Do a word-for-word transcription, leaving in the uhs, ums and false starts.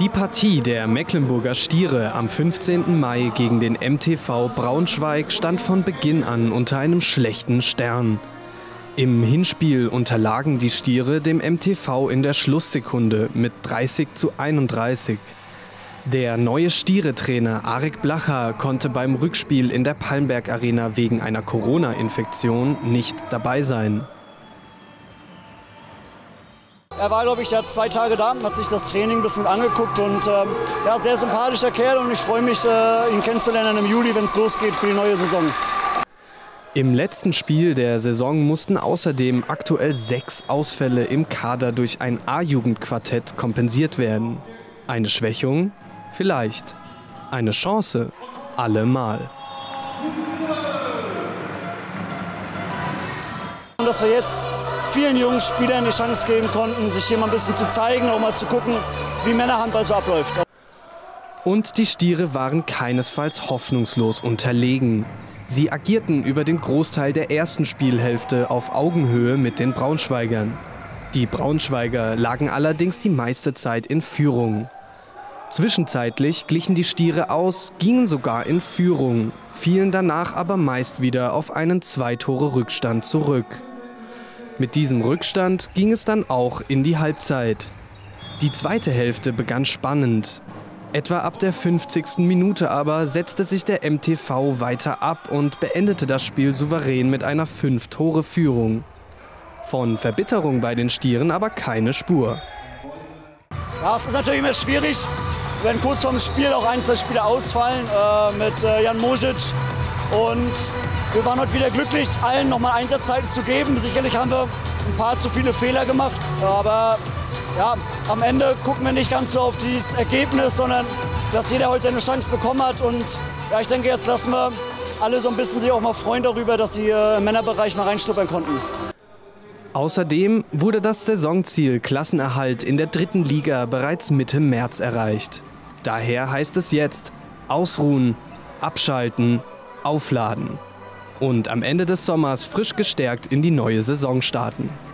Die Partie der Mecklenburger Stiere am fünfzehnten Mai gegen den M T V Braunschweig stand von Beginn an unter einem schlechten Stern. Im Hinspiel unterlagen die Stiere dem M T V in der Schlusssekunde mit dreißig zu einunddreißig. Der neue Stiere-Trainer Arik Blacha konnte beim Rückspiel in der Palmberg Arena wegen einer Corona-Infektion nicht dabei sein. Er war, glaube ich, ja zwei Tage da, hat sich das Training ein bisschen angeguckt und ähm, ja, sehr sympathischer Kerl und ich freue mich, äh, ihn kennenzulernen im Juli, wenn es losgeht für die neue Saison. Im letzten Spiel der Saison mussten außerdem aktuell sechs Ausfälle im Kader durch ein A-Jugendquartett kompensiert werden. Eine Schwächung? Vielleicht. Eine Chance? Allemal. Und dass wir jetzt vielen jungen Spielern die Chance geben konnten, sich hier mal ein bisschen zu zeigen, auch mal zu gucken, wie Männerhandball so abläuft. Und die Stiere waren keinesfalls hoffnungslos unterlegen. Sie agierten über den Großteil der ersten Spielhälfte auf Augenhöhe mit den Braunschweigern. Die Braunschweiger lagen allerdings die meiste Zeit in Führung. Zwischenzeitlich glichen die Stiere aus, gingen sogar in Führung, fielen danach aber meist wieder auf einen Zwei-Tore-Rückstand zurück. Mit diesem Rückstand ging es dann auch in die Halbzeit. Die zweite Hälfte begann spannend. Etwa ab der fünfzigsten Minute aber setzte sich der M T V weiter ab und beendete das Spiel souverän mit einer Fünf-Tore-Führung. Von Verbitterung bei den Stieren aber keine Spur. Ja, es ist natürlich immer schwierig, wenn kurz vorm Spiel auch ein, zwei Spieler ausfallen, äh, mit äh, Jan Mosic. Und wir waren heute wieder glücklich, allen nochmal Einsatzzeiten zu geben. Sicherlich haben wir ein paar zu viele Fehler gemacht, aber ja, am Ende gucken wir nicht ganz so auf dieses Ergebnis, sondern dass jeder heute seine Chance bekommen hat. Und ja, ich denke, jetzt lassen wir alle so ein bisschen sich auch mal freuen darüber, dass sie äh, im Männerbereich mal reinschnuppern konnten. Außerdem wurde das Saisonziel Klassenerhalt in der dritten Liga bereits Mitte März erreicht. Daher heißt es jetzt: ausruhen, abschalten, aufladen und am Ende des Sommers frisch gestärkt in die neue Saison starten.